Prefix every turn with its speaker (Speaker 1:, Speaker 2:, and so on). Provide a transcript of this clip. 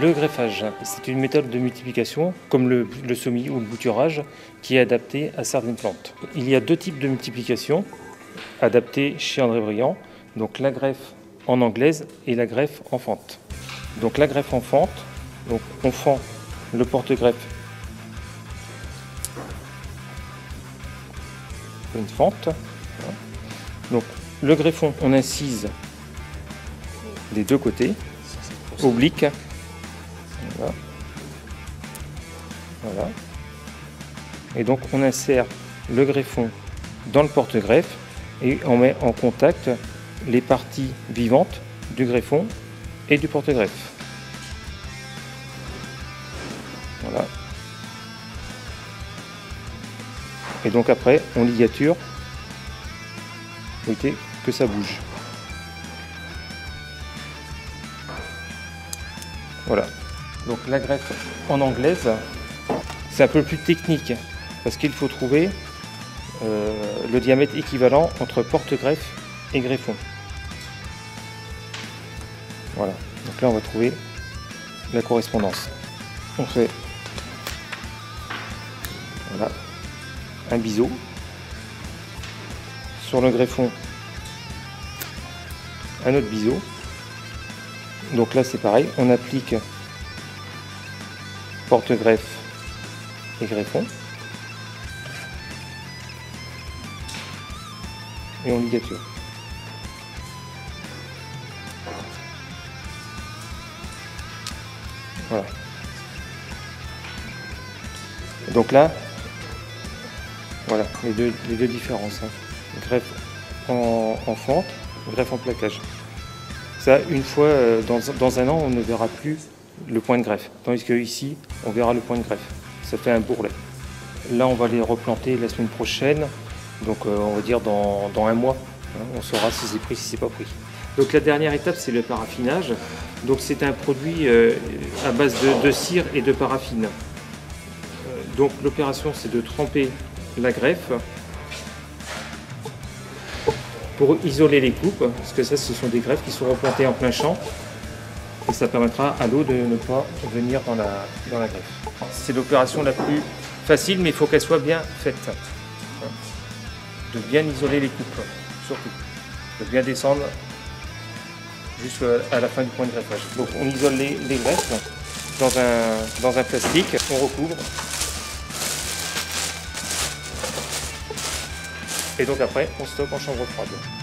Speaker 1: Le greffage, c'est une méthode de multiplication, comme le semis ou le bouturage, qui est adapté à certaines plantes. Il y a deux types de multiplication adaptés chez André Briand, donc la greffe en anglaise et la greffe en fente. Donc la greffe en fente, donc on fend le porte-greffe, une fente. Donc le greffon, on incise des deux côtés, oblique. Voilà. Voilà. Et donc on insère le greffon dans le porte-greffe et on met en contact les parties vivantes du greffon et du porte-greffe. Voilà. Et donc après on ligature, pour éviter que ça bouge. Voilà. Donc la greffe en anglaise, c'est un peu plus technique parce qu'il faut trouver le diamètre équivalent entre porte-greffe et greffon. Voilà. Donc là on va trouver la correspondance. On fait voilà, un biseau sur le greffon, un autre biseau. Donc là c'est pareil, on applique porte-greffe et greffon et on ligature. Voilà. Donc là, voilà les deux différences. Hein. Greffe en fente, greffe en plaquage. Ça, une fois, dans un an, on ne verra plus le point de greffe. Tandis que ici, on verra le point de greffe. Ça fait un bourrelet. Là, on va les replanter la semaine prochaine. Donc, on va dire dans un mois. Hein, on saura si c'est pris, si c'est pas pris. Donc, la dernière étape, c'est le paraffinage. Donc, c'est un produit à base de cire et de paraffine. Donc, l'opération, c'est de tremper la greffe pour isoler les coupes, parce que ça, ce sont des greffes qui sont replantées en plein champ et ça permettra à l'eau de ne pas venir dans la greffe. C'est l'opération la plus facile, mais il faut qu'elle soit bien faite. De bien isoler les coupes, surtout. De bien descendre jusqu'à la fin du point de greffage. Donc on isole les greffes dans un plastique, on recouvre. Et donc après, on stocke en chambre froide.